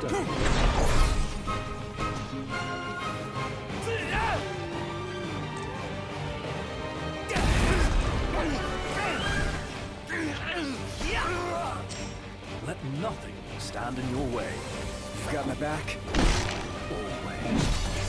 stone. Let nothing stand in your way. You've got my back? Always.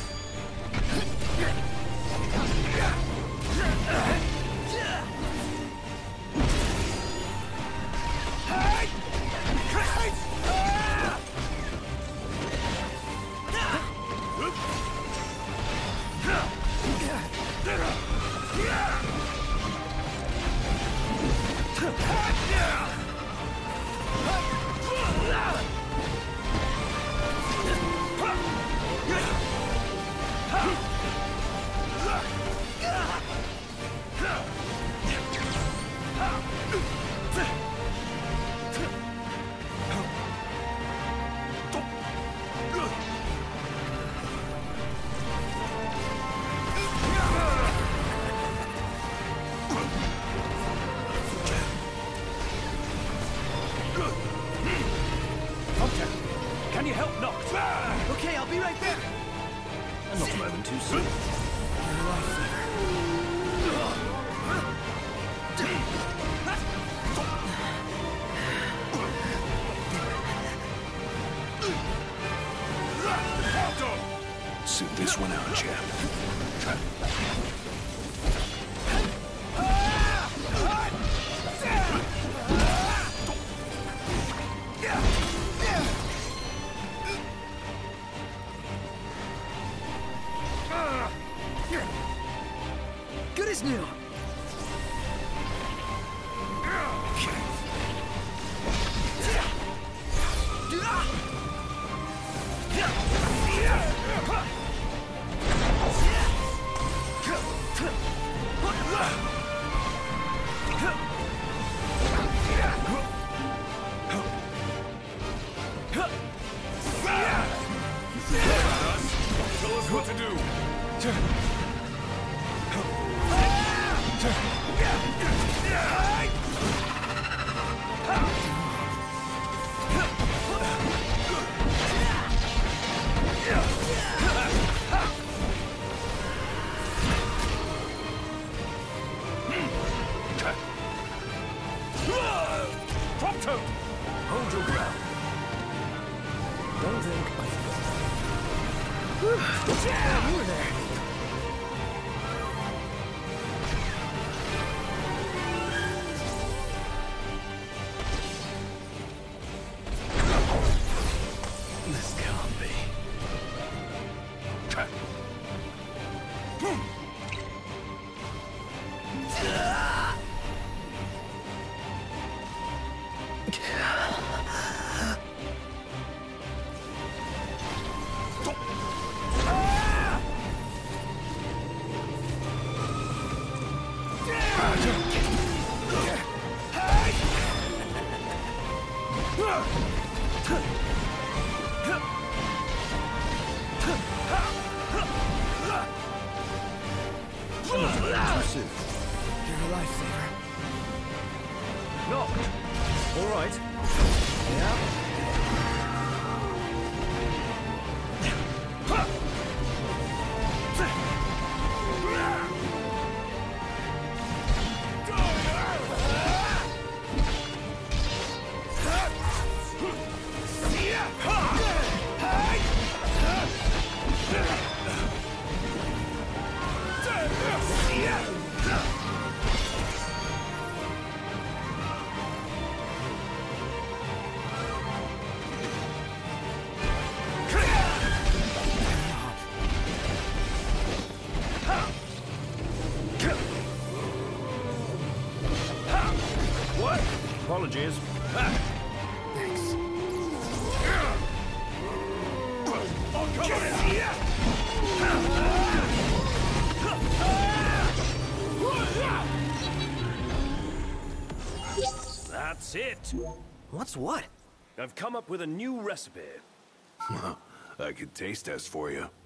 Can you help Noct? Okay, I'll be right there. And not a moment too soon. Sit this one out, champ. Good as new. Tell us what to do. Prompto! Hold your ground. Don't think I forgot. You were there. This can't be. You're a lifesaver. Noct. All right. Yeah. What? Apologies. Thanks. That's it. What's what? I've come up with a new recipe. I could taste test for you.